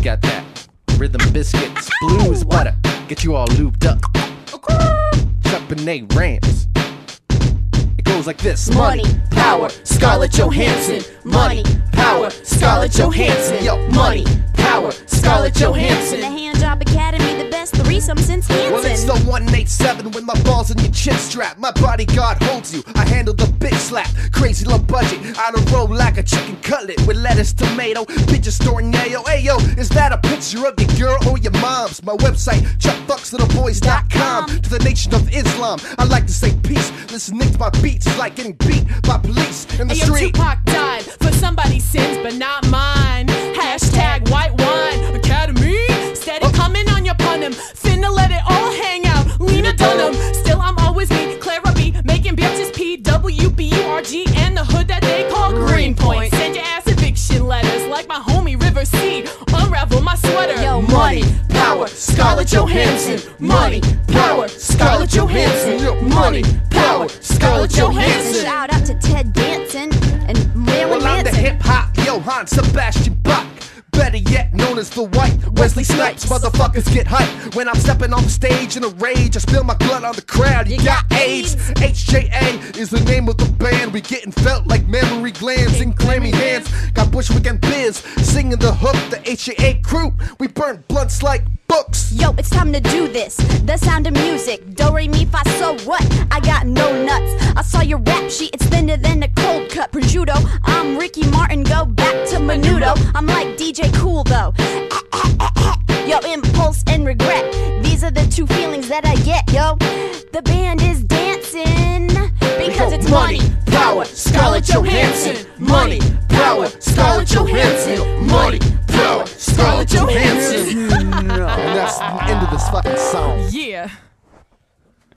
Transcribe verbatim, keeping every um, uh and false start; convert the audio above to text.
got that rhythm biscuits, blues butter, get you all looped up. Chuck Benet Rams. It goes like this: Money, power, Scarlett Johansson. Money, power, Scarlett Johansson. Yo, Money, power, Scarlett The Johansson. Handjob Academy, the best threesome since Hanson. Well, it's the one eight seven with my balls in your chin strap. My bodyguard holds you, I handle the bitch slap. Crazy low budget, I don't roll like a chicken cutlet with lettuce, tomato, bitches tornado. Hey yo, is that a picture of your girl or your mom's? My website, chuck fucks little boys dot com. To the nation of Islam, I like to say peace. Listening to my beats is like getting beat by police in the Ayo, street. Tupac died for somebody's sins, but not mine. Hashtag white wine academy. Steady coming on your pun him. Finna let it all hang out. Lena Dunham. Still, I'm always me, Clara B. Making bitches P W B U R G and the hood that they call Greenpoint. Send your ass eviction letters like my homie River C. Unravel my sweater. Yo, Money, power, Scarlett Johansson. Money, power, Scarlett Johansson. Money, power, Scarlett Johansson. Shout out to Ted Danson and Mary Well, I'm the Manson. hip hop Johann Sebastian Bach. Better yet, known as the white Wesley Snipes. Motherfuckers get hyped when I'm stepping on the stage in a rage. I spill my blood on the crowd. You, You got, got AIDS. AIDS. H J A is the name of the band. We getting felt like memory glands in clammy hands. Got Bushwick and Biz singing the hook. The H J A crew, we burn blunts like books. Yo, it's time to do this. The sound of music. Do re mi fa so what? I got no nuts. I saw your rap sheet. It's thinner than a cold cut prosciutto. I'm Ricky Martin. Go back to Menudo. I'm like D J Cool though. Yo, impulse and regret. These are the two feelings that I get. Yo, the band is dancing because it's money, Power, Scarlett Johansson. Money, power, Scarlett Johansson. Money, power, Scarlett Johansson. And that's the end of this fucking song. Yeah.